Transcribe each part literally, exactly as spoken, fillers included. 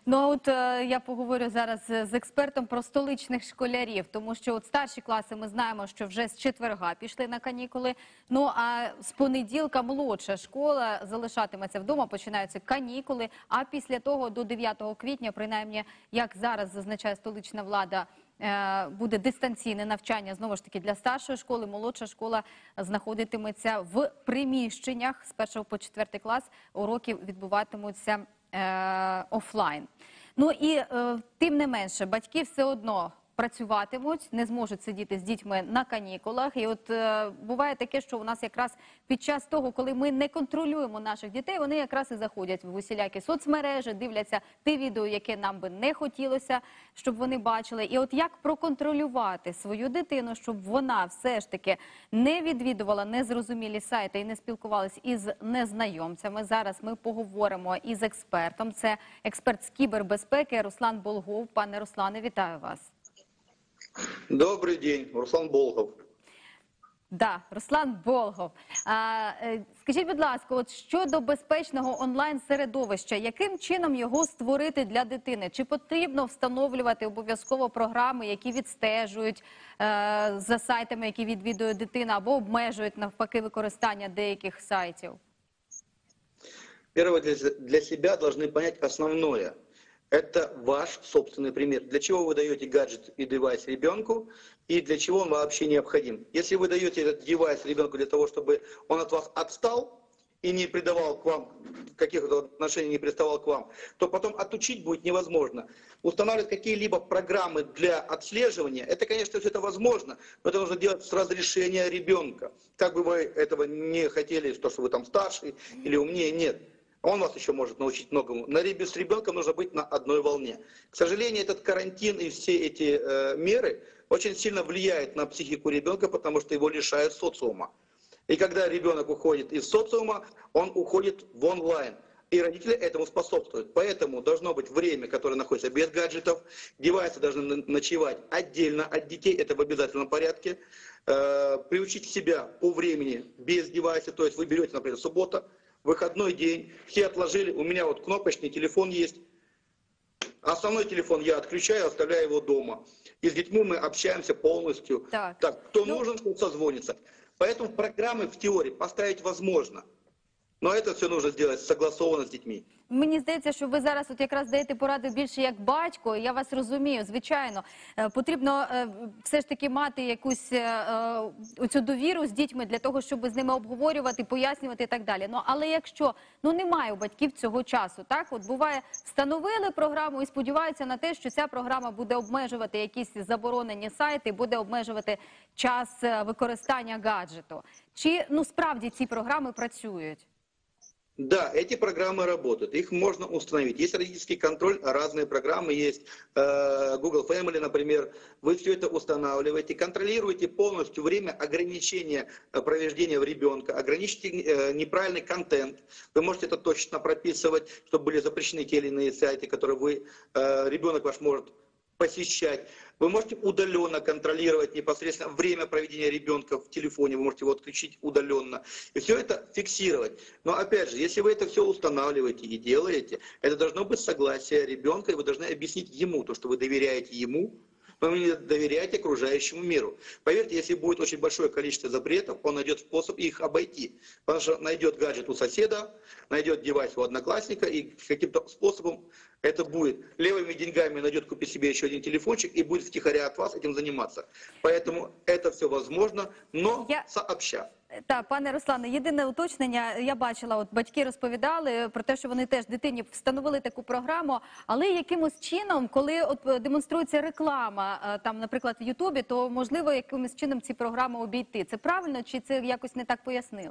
Ну, а от е, я поговорю зараз з з експертом про столичних школярів, тому що от старші класи ми знаємо, що вже з четверга пішли на канікули. Ну, а з понеділка молодша школа залишатиметься вдома, починаються канікули, а після того до дев'ятого квітня, принаймні, як зараз зазначає столична влада, е, буде дистанційне навчання, знову ж таки, для старшої школи. Молодша школа знаходитиметься в приміщеннях. З першого по четвертий клас уроки відбуватимуться Е, офлайн. Ну і е, тим не менше, батьки все одно працюватимуть, не зможуть сидіти з дітьми на канікулах. І от е, буває таке, що у нас якраз під час того, коли ми не контролюємо наших дітей, вони якраз і заходять в усілякі соцмережі, дивляться те відео, яке нам би не хотілося, щоб вони бачили. І от як проконтролювати свою дитину, щоб вона все ж таки не відвідувала незрозумілі сайти і не спілкувалась із незнайомцями. Зараз ми поговоримо із експертом. Це експерт з кібербезпеки Руслан Болгов. Пане Руслане, вітаю вас. Добрий день, Руслан Болгов. Да, Руслан Болгов. А, скажіть, будь ласка, от щодо безпечного онлайн-середовища, яким чином його створити для дитини? Чи потрібно встановлювати обов'язково програми, які відстежують е, за сайтами, які відвідує дитина, або обмежують навпаки використання деяких сайтів? Первое, для себя должны понять основное. Это ваш собственный пример. Для чего вы даете гаджет и девайс ребенку, и для чего он вообще необходим. Если вы даете этот девайс ребенку для того, чтобы он от вас отстал и не придавал к вам, каких-то отношений не приставал к вам, то потом отучить будет невозможно. Устанавливать какие-либо программы для отслеживания, это, конечно, все это возможно, но это нужно делать с разрешения ребенка. Как бы вы этого не хотели, то, что вы там старший или умнее, нет. Он вас еще может научить многому. С ребенком нужно быть на одной волне. К сожалению, этот карантин и все эти э, меры очень сильно влияют на психику ребенка, потому что его лишают социума. И когда ребенок уходит из социума, он уходит в онлайн. И родители этому способствуют. Поэтому должно быть время, которое находится без гаджетов. Девайсы должны ночевать отдельно от детей, это в обязательном порядке. Э, приучить себя по времени без девайса, то есть вы берете, например, суббота, выходной день, все отложили, у меня вот кнопочный телефон есть, основной телефон я отключаю, оставляю его дома. И с детьми мы общаемся полностью. Так, так кто ну... нужен, тот созвонится. Поэтому программы в теории поставить возможно. Но это все нужно сделать согласованно з дітьми. Мені здається, що ви зараз от якраз даєте поради більше як батько, я вас розумію, звичайно. Потрібно все ж таки мати якусь оцю довіру з дітьми для того, щоб з ними обговорювати, пояснювати і так далі. Ну, але якщо ну, немає у батьків цього часу, так, от буває, встановили програму і сподіваються на те, що ця програма буде обмежувати якісь заборонені сайти, буде обмежувати час використання гаджету. Чи, ну, справді ці програми працюють? Да, эти программы работают, их можно установить. Есть родительский контроль, разные программы есть, Google Family, например. Вы все это устанавливаете, контролируете полностью время ограничения проведения в ребенка, ограничите неправильный контент. Вы можете это точно прописывать, чтобы были запрещены те или иные сайты, которые вы, ребенок ваш может посещать. Вы можете удаленно контролировать непосредственно время проведения ребенка в телефоне, вы можете его отключить удаленно. И все это фиксировать. Но опять же, если вы это все устанавливаете и делаете, это должно быть согласие ребенка, и вы должны объяснить ему то, что вы доверяете ему, но вы не доверяете окружающему миру. Поверьте, если будет очень большое количество запретов, он найдет способ их обойти. Потому что найдет гаджет у соседа, найдет девайс у одноклассника, и каким-то способом это будет. Левыми деньгами найдет купить себе еще один телефончик и будет втихаря от вас этим заниматься. Поэтому это все возможно, но Я... сообща. Так, пане Руслане, єдине уточнення, я бачила, от батьки розповідали про те, що вони теж дитині встановили таку програму, але якимось чином, коли от демонструється реклама, там, наприклад, в Ютубі, то можливо якимось чином ці програми обійти. Це правильно, чи це якось не так пояснили?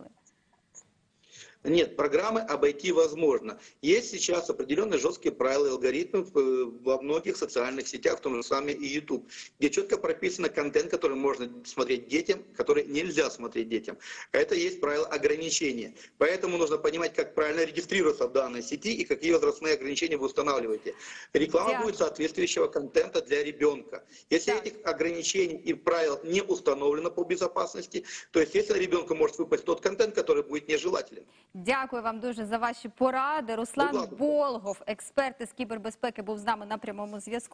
Нет, программы обойти возможно. Есть сейчас определенные жесткие правила и алгоритмы во многих социальных сетях, в том же самом и YouTube, где четко прописано контент, который можно смотреть детям, который нельзя смотреть детям. Это есть правило ограничения. Поэтому нужно понимать, как правильно регистрироваться в данной сети и какие возрастные ограничения вы устанавливаете. Реклама yeah. будет соответствующего контента для ребенка. Если yeah. этих ограничений и правил не установлено по безопасности, то, естественно, ребенку может выпасть тот контент, который будет нежелателен. Дякую вам дуже за ваші поради. Руслан Будь ласка. Болгов, експерт із кібербезпеки, був з нами на прямому зв'язку.